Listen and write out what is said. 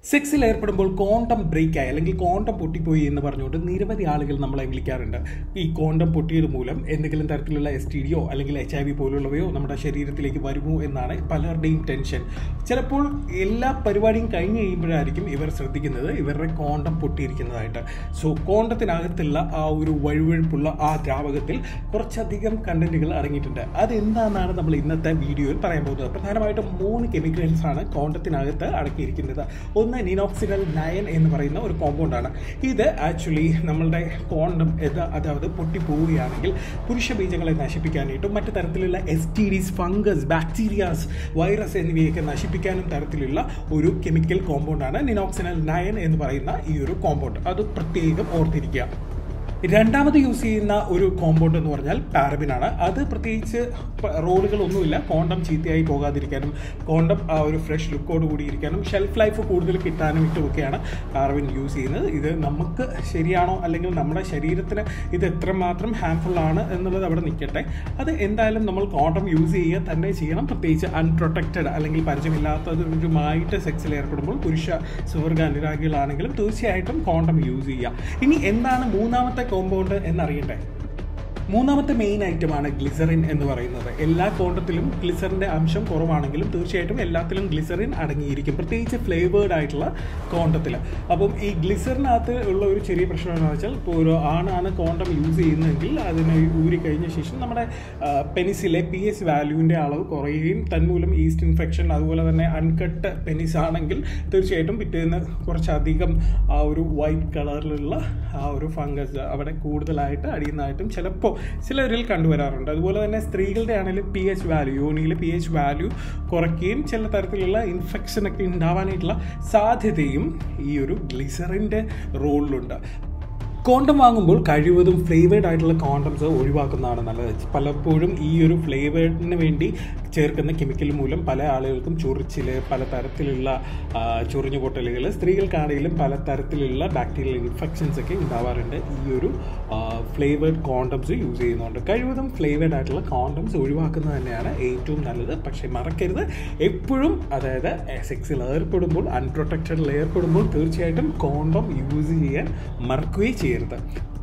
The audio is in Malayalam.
സെക്സിൽ ഏർപ്പെടുമ്പോൾ കോണ്ടം ബ്രേക്കായി അല്ലെങ്കിൽ കോണ്ടം പൊട്ടിപ്പോയി എന്ന് പറഞ്ഞുകൊണ്ട് നിരവധി ആളുകൾ നമ്മളെ വിളിക്കാറുണ്ട്. ഈ കോണ്ടം പൊട്ടിയത് മൂലം എന്തെങ്കിലും തരത്തിലുള്ള STD അല്ലെങ്കിൽ HIV പോലുള്ളവയോ നമ്മുടെ ശരീരത്തിലേക്ക് വരുമോ എന്നാണ് പലരുടെയും ടെൻഷൻ. ചിലപ്പോൾ എല്ലാ പരിപാടിയും കഴിഞ്ഞ് കഴിയുമ്പോഴായിരിക്കും ഇവർ ശ്രദ്ധിക്കുന്നത് ഇവരുടെ കോണ്ടം പൊട്ടിയിരിക്കുന്നതായിട്ട്. സോ കോണ്ടത്തിനകത്തുള്ള ആ ഒരു വഴുവഴുപ്പുള്ള ആ ദ്രാവകത്തിൽ കുറച്ചധികം കണ്ടന്റുകൾ അടങ്ങിയിട്ടുണ്ട്. അതെന്താണെന്നാണ് നമ്മൾ ഇന്നത്തെ വീഡിയോയിൽ പറയാൻ പോകുന്നത്. പ്രധാനമായിട്ടും 3 കെമിക്കൽസാണ് കോണ്ടത്തിനകത്ത് അടക്കിയിരിക്കുന്നത്. ഒന്ന് നിനോക്സിനൽ 9 എന്ന് പറയുന്ന ഒരു കോമ്പൗണ്ടാണ്. ഇത് ആക്ച്വലി നമ്മളുടെ കോണ്ടം അതായത് പൊട്ടിപ്പോവുകയാണെങ്കിൽ പുരുഷ ബീജങ്ങളെ നശിപ്പിക്കാനായിട്ടും മറ്റു തരത്തിലുള്ള STDs, ഫംഗസ്, ബാക്ടീരിയാസ്, വൈറസ് എന്നിവയൊക്കെ നശിപ്പിക്കാനും തരത്തിലുള്ള ഒരു കെമിക്കൽ കോമ്പൗണ്ടാണ് നിനോക്സിനൽ 9 എന്ന് പറയുന്ന ഈ ഒരു കോമ്പൗണ്ട്. അത് പ്രത്യേകം ഓർത്തിരിക്കുക. രണ്ടാമത് യൂസ് ചെയ്യുന്ന ഒരു കോമ്പൗണ്ട് എന്ന് പറഞ്ഞാൽ പാരബിനാണ്. അത് പ്രത്യേകിച്ച് റോളുകളൊന്നുമില്ല. കോണ്ടം ചീത്തയായി പോകാതിരിക്കാനും കോണ്ടം ആ ഒരു ഫ്രഷ് ലുക്കോട് കൂടി ഇരിക്കാനും ഷെൽഫ് ലൈഫ് കൂടുതൽ കിട്ടാനും ഇട്ടുമൊക്കെയാണ് പാരബിൻ യൂസ് ചെയ്യുന്നത്. ഇത് നമുക്ക് ശരിയാണോ അല്ലെങ്കിൽ നമ്മുടെ ശരീരത്തിന് ഇത് എത്രമാത്രം ഹാംഫുൾ ആണ് എന്നുള്ളത് അവിടെ നിൽക്കട്ടെ. അത് എന്തായാലും നമ്മൾ കോണ്ടം യൂസ് ചെയ്യുക തന്നെ ചെയ്യണം. പ്രത്യേകിച്ച് അൺപ്രൊട്ടക്റ്റഡ് അല്ലെങ്കിൽ പരിചയമില്ലാത്തവരുമായിട്ട് സെക്സിൽ ഏർപ്പെടുമ്പോൾ പുരുഷ സുവർഗ അനുരാഗികളാണെങ്കിലും തീർച്ചയായിട്ടും കോണ്ടം യൂസ് ചെയ്യുക. ഇനി എന്താണ് മൂന്നാമത്തെ കോമ്പൗണ്ട് എന്നറിയണ്ടേ? മൂന്നാമത്തെ മെയിൻ ഐറ്റമാണ് ഗ്ലിസറിൻ എന്ന് പറയുന്നത്. എല്ലാ കോണ്ടത്തിലും ഗ്ലിസറിൻ്റെ അംശം കുറവാണെങ്കിലും തീർച്ചയായിട്ടും എല്ലാത്തിലും ഗ്ലിസറിൻ അടങ്ങിയിരിക്കും, പ്രത്യേകിച്ച് ഫ്ലേവേർഡ് ആയിട്ടുള്ള കോണ്ടത്തിൽ. അപ്പം ഈ ഗ്ലിസറിനകത്ത് ഉള്ള ഒരു ചെറിയ പ്രശ്നം എന്താണെന്ന് വെച്ചാൽ, ഇപ്പോൾ ഒരു ആണാണ് കോണ്ടം യൂസ് ചെയ്യുന്നതെങ്കിൽ അതിനെ ഊരി കഴിഞ്ഞ ശേഷം നമ്മുടെ പെനിസിലെ pH വാല്യൂവിൻ്റെ അളവ് കുറയുകയും തന്മൂലം ഈസ്റ്റ് ഇൻഫെക്ഷൻ, അതുപോലെ തന്നെ അൺകട്ട് പെനിസ് ആണെങ്കിൽ തീർച്ചയായിട്ടും പിറ്റേന്ന് കുറച്ചധികം ആ ഒരു വൈറ്റ് കളറിലുള്ള ആ ഒരു ഫംഗസ് അവിടെ കൂടുതലായിട്ട് അടിയുന്നതായിട്ടും ചിലപ്പോൾ ചിലരിൽ കണ്ടുവരാറുണ്ട്. അതുപോലെ തന്നെ സ്ത്രീകളുടെ ആണെങ്കിലും pH വാല്യൂ, യോനിയിലെ pH വാല്യൂ കുറയ്ക്കുകയും ചില തരത്തിലുള്ള ഇൻഫെക്ഷനൊക്കെ ഉണ്ടാവാനായിട്ടുള്ള സാധ്യതയും ഈ ഒരു ഗ്ലിസറിൻ്റെ റോളിലുണ്ട്. കോണ്ടം വാങ്ങുമ്പോൾ കഴിവതും ഫ്ലേവേർഡ് ആയിട്ടുള്ള കോണ്ടംസ് ഒഴിവാക്കുന്നതാണ് നല്ലത്. പലപ്പോഴും ഈ ഒരു ഫ്ലേവേർഡിന് വേണ്ടി ചേർക്കുന്ന കെമിക്കൽ മൂലം പല ആളുകൾക്കും ചൊറിച്ചിൽ, പലതരത്തിലുള്ള ചൊറിഞ്ഞു പൊട്ടലുകൾ, സ്ത്രീകൾക്കാണെങ്കിലും പലതരത്തിലുള്ള ബാക്ടീരിയൽ ഇൻഫെക്ഷൻസ് ഒക്കെ ഉണ്ടാവാറുണ്ട് ഈ ഒരു ഫ്ലേവേർഡ് കോണ്ടംസ് യൂസ് ചെയ്യുന്നതുകൊണ്ട്. കഴിവതും ഫ്ലേവേർഡ് ആയിട്ടുള്ള കോണ്ടംസ് ഒഴിവാക്കുന്നത് തന്നെയാണ് ഏറ്റവും നല്ലത്. പക്ഷേ മറക്കരുത്, എപ്പോഴും അതായത് സെക്സിൽ ഏർപ്പെടുമ്പോൾ, അൺപ്രൊട്ടക്റ്റഡിൽ ഏർപ്പെടുമ്പോൾ തീർച്ചയായിട്ടും കോണ്ടം യൂസ് ചെയ്യാൻ മറക്കുകയും ചെയ്യരുത്.